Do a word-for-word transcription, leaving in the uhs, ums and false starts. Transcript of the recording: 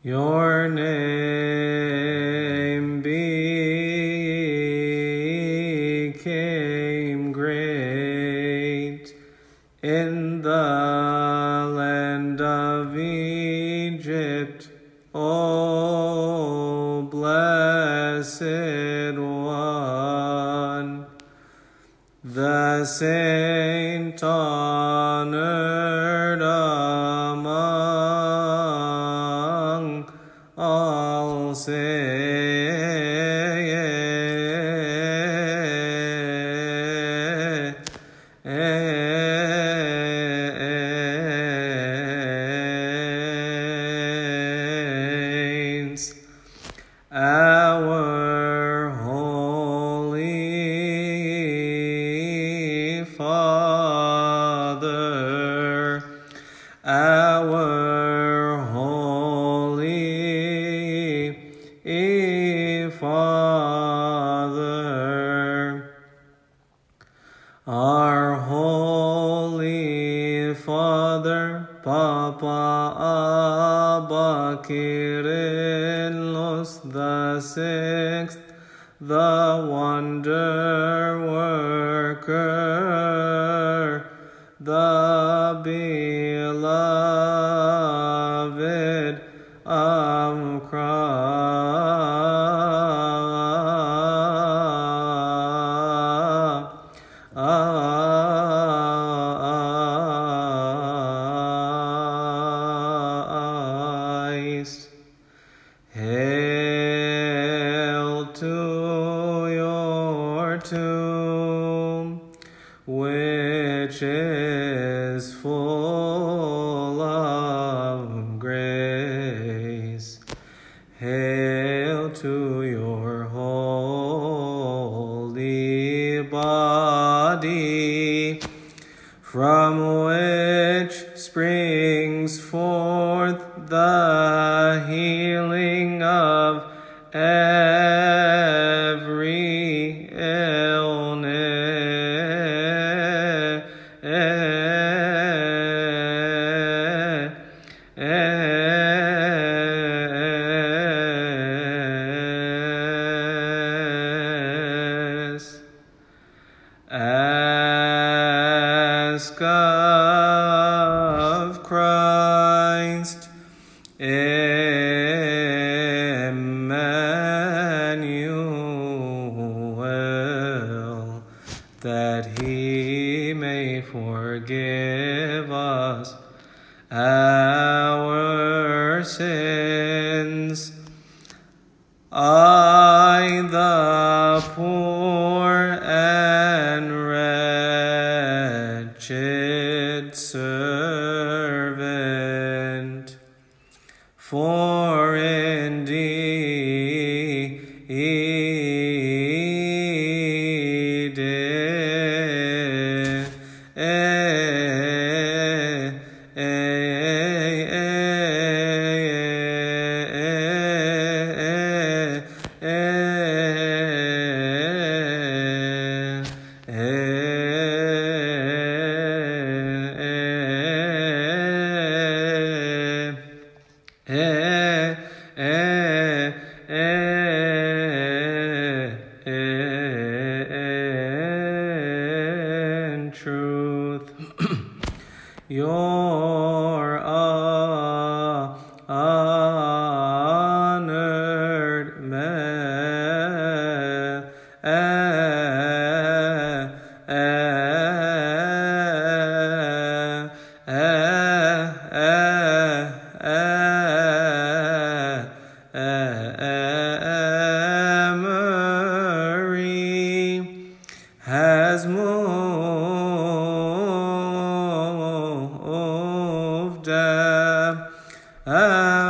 Your name became great in the land of Egypt, O blessed one, the saint honored among all saints. Our Holy Father, our Holy Father, our Holy Father, Papa Abba Kyrillos the Sixth, the wonder worker, the beloved of Christ. Hail to your tomb, which is full of grace. Hail to your holy body, from which springs forth the healing of every illness. Ask of Christ, Emmanuel, that he may forgive us our sins. I, the poor and wretched servant, for indeed in truth. Your uh, honored man, uh, uh, uh, uh, Mary has moved uh,